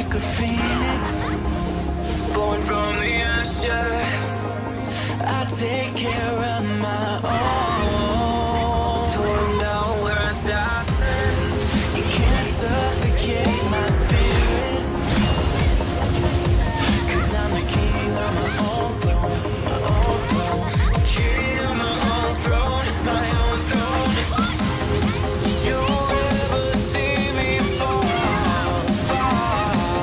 like a phoenix, born from the ashes. I take care of my own. Torn down where assassin. You can't suffocate my spirit, 'cause I'm the king of my own throne, my own throne. King of my own throne, my own throne. You'll never see me fall, fall.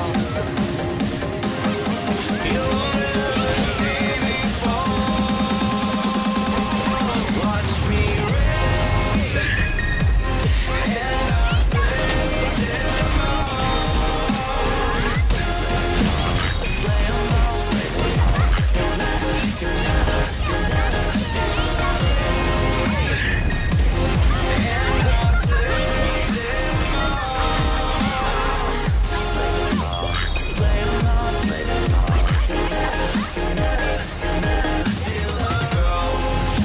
You'll never see me fall. Watch me reign, and I'll slay them all. Slay them all, slay them all. You'll never see me fall. And I'll slay them all. Slay them all, slay them all, slay them all. You'll never see the throne.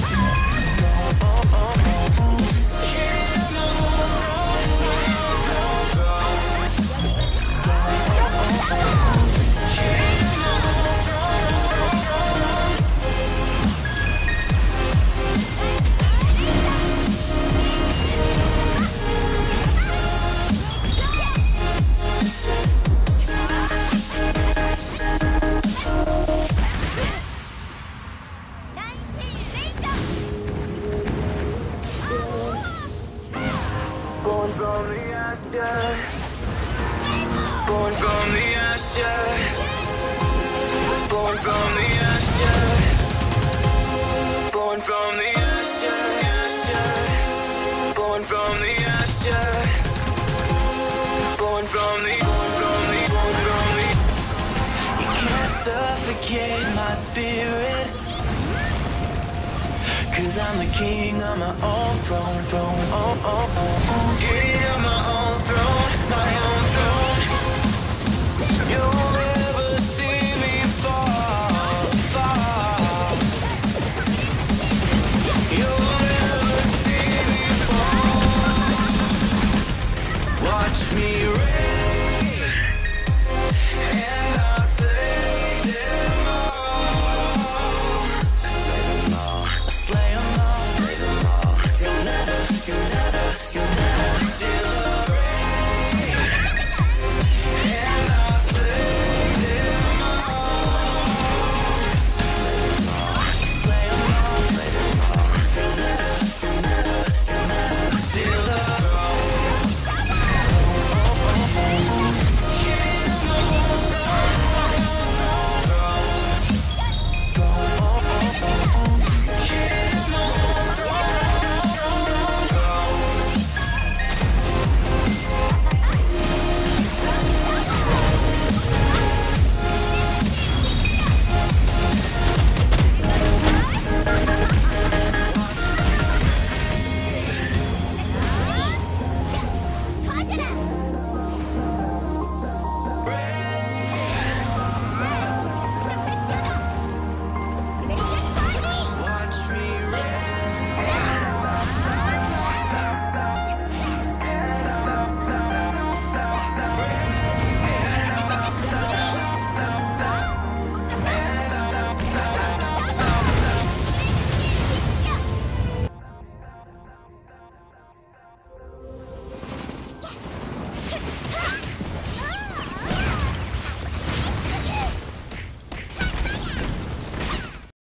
King of my own throne, my own throne. King of my own throne. Born from the ashes, born from the ashes, born from the ashes, born from the ashes, born from the ashes, born from the. You can't suffocate my spirit, 'cause I'm the king of my own throne, throne, oh, oh, oh, oh. King of my own throne.